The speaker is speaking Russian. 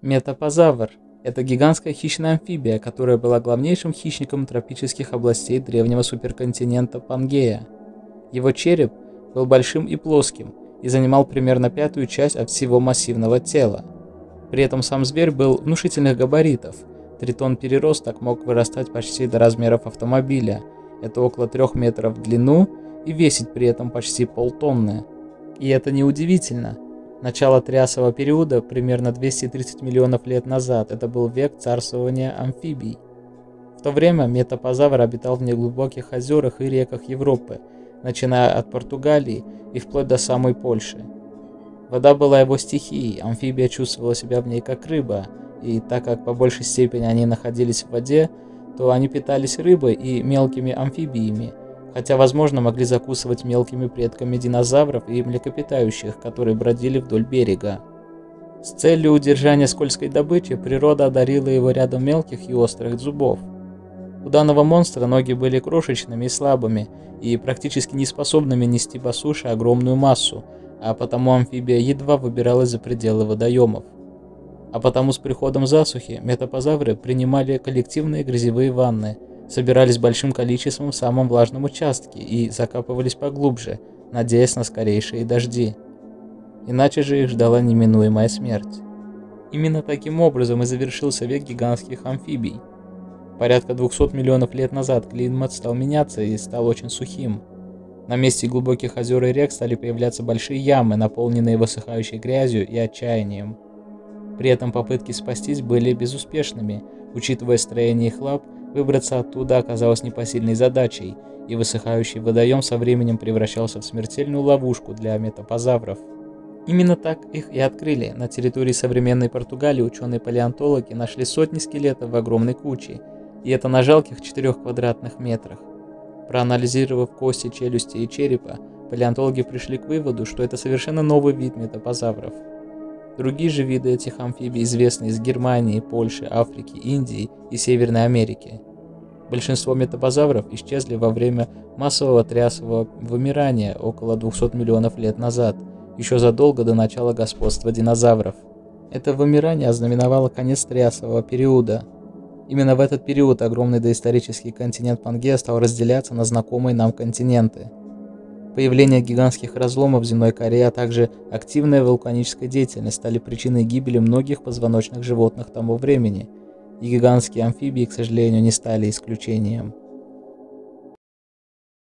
Метапозавр – это гигантская хищная амфибия, которая была главнейшим хищником тропических областей древнего суперконтинента Пангея. Его череп был большим и плоским и занимал примерно пятую часть от всего массивного тела. При этом сам зверь был внушительных габаритов. Тритон-переросток мог вырастать почти до размеров автомобиля, это около 3 метров в длину, и весить при этом почти полтонны. И это неудивительно. Начало Триасового периода, примерно 230 миллионов лет назад, это был век царствования амфибий. В то время метапозавр обитал в неглубоких озерах и реках Европы, начиная от Португалии и вплоть до самой Польши. Вода была его стихией, амфибия чувствовала себя в ней как рыба, и так как по большей степени они находились в воде, то они питались рыбой и мелкими амфибиями, хотя, возможно, могли закусывать мелкими предками динозавров и млекопитающих, которые бродили вдоль берега. С целью удержания скользкой добычи природа одарила его рядом мелких и острых зубов. У данного монстра ноги были крошечными и слабыми, и практически неспособными нести по суше огромную массу, а потому амфибия едва выбиралась за пределы водоемов. А потому с приходом засухи метапозавры принимали коллективные грязевые ванны, собирались большим количеством в самом влажном участке и закапывались поглубже, надеясь на скорейшие дожди. Иначе же их ждала неминуемая смерть. Именно таким образом и завершился век гигантских амфибий. Порядка 200 миллионов лет назад климат стал меняться и стал очень сухим. На месте глубоких озер и рек стали появляться большие ямы, наполненные высыхающей грязью и отчаянием. При этом попытки спастись были безуспешными, учитывая строение их лап, выбраться оттуда оказалось непосильной задачей, и высыхающий водоем со временем превращался в смертельную ловушку для метапозавров. Именно так их и открыли. На территории современной Португалии ученые-палеонтологи нашли сотни скелетов в огромной куче, и это на жалких 4 квадратных метрах. Проанализировав кости, челюсти и черепа, палеонтологи пришли к выводу, что это совершенно новый вид метапозавров. Другие же виды этих амфибий известны из Германии, Польши, Африки, Индии и Северной Америки. Большинство метапозавров исчезли во время массового триасового вымирания около 200 миллионов лет назад, еще задолго до начала господства динозавров. Это вымирание ознаменовало конец триасового периода. Именно в этот период огромный доисторический континент Пангея стал разделяться на знакомые нам континенты. Появление гигантских разломов в земной коре, а также активная вулканическая деятельность стали причиной гибели многих позвоночных животных того времени, и гигантские амфибии, к сожалению, не стали исключением.